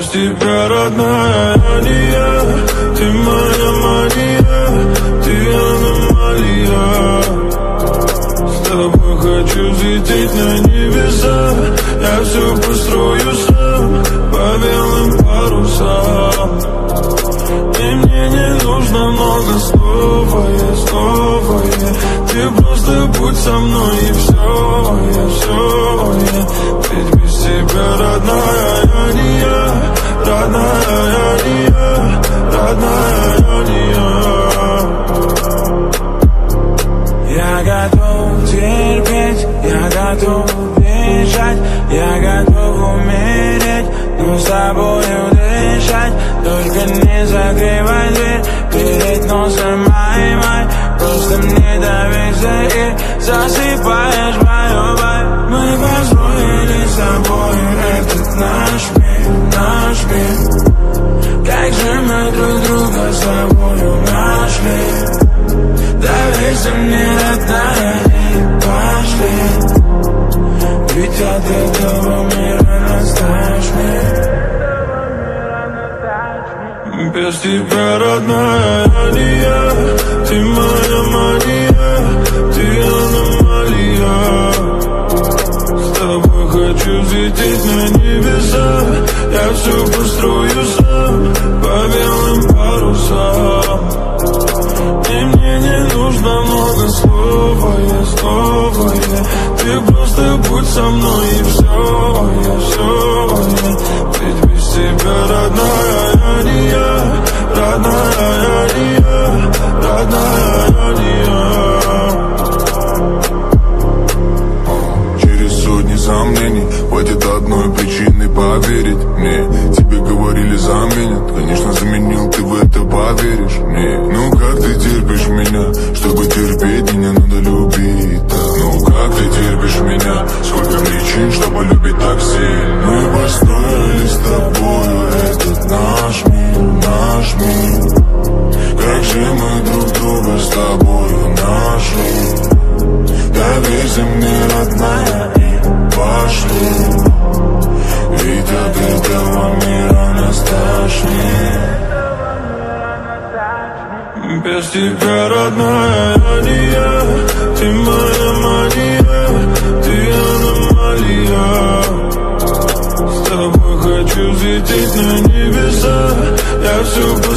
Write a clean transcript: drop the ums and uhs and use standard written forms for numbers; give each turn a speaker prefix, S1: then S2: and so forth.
S1: Без тебя, родная, я не я. Ты моя мания, ты аномалия. С тобой хочу взлететь на небеса. Я все построю сам по белым парусам. И мне не нужно много слова, я. Ты просто будь со мной и все, я. Ведь без тебя, родная, я не я. Родная, я не я. Родная, я не я.
S2: Я готов терпеть, я готов бежать, я готов умереть, но с тобою дышать. Только не закрывай дверь перед носом май. Просто мне доверься и засыпаешь мою боль. Мы построили с тобой этот наш мир. Как же мы друг друга с тобою нашли. Доверься мне, родная, и пошли. Ведь от этого мира нас тошнит.
S1: Без тебя, родная, я не я. Ты моя мания, ты аномалия. С тобой хочу взлететь на небеса. Я все построю сам по белым парусам. И мне не нужно много слова, я. Ты просто будь со мной и все, я. Ведь без тебя, родная, я не я. Родная, я не я. Родная, я не я.
S3: Через сотни сомнений хватит одной причины поверить мне. Тебе говорили заменят, конечно заменил, ты в это поверишь мне. Ну как ты терпишь меня? Чтобы терпеть меня надо любить так. Ну как ты терпишь меня? Сколько причин, чтобы любить так сильно. Мы построили с тобою этот наш мир. Как же мы друг друга с тобою нашли. Доверься мне, родная, и пошли. Ведь от этого мира нас тошнит.
S1: Без тебя, родная, я не я. Ты моя мания, ты аномалия. С тобой хочу взлететь на небеса. Я все